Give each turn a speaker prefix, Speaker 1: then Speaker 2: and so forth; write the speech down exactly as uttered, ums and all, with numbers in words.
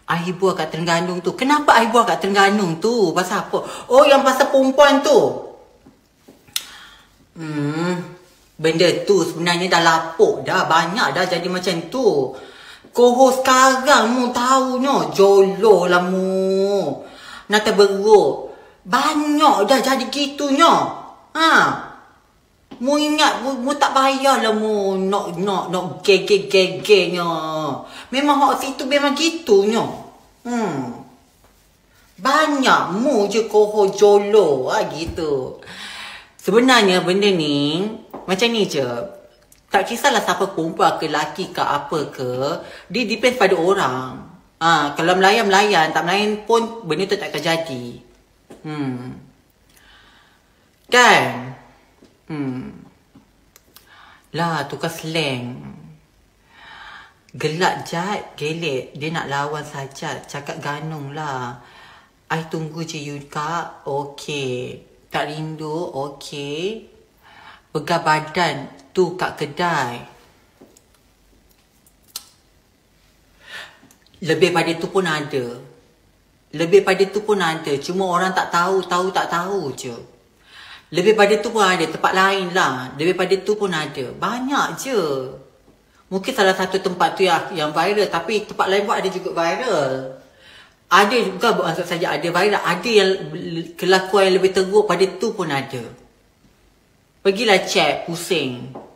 Speaker 1: air buah kat Terengganu tu. Kenapa air buah kat Terengganu tu? Pasal apa? Oh, yang pasal perempuan tu. Hmm, benda tu sebenarnya dah lapuk dah. Banyak dah jadi macam tu. Koho sekarang mu tahu nyo. Joloh lah mu. Nak terberuk. Banyak dah jadi gitu nyo. Ha. Mu ingat, mu, mu tak payahlah mu nak nak nak gege-gege-nya. Memang hak situ memang gitu nyo. Hmm. Banyak mu je koho jolo ah gitu. Sebenarnya benda ni macam ni je. Tak kisahlah siapa perempuan ke lelaki ke apa ke, dia depends pada orang. Ah, kalau melayan-melayan, tak melayan pun benda tu tak akan jadi. Hmm. Kan? Hmm. Lah, tukar slang. Gelak jat, gelek. Dia nak lawan saja. Cakap ganung lah. I tunggu je you kak. Okey. Tak rindu. Okey. Pegang badan tu kat kedai. Lebih pada tu pun ada. Lebih pada tu pun ada. Cuma orang tak tahu, tahu tak tahu je. Lebih pada tu pun ada. Tempat lain lah. Lebih pada tu pun ada. Banyak je. Mungkin salah satu tempat tu yang, yang viral. Tapi tempat lain pun ada juga viral. Ada juga, bukan saja ada viral. Ada yang kelakuan yang lebih teruk pada tu pun ada. Pergilah check, pusing.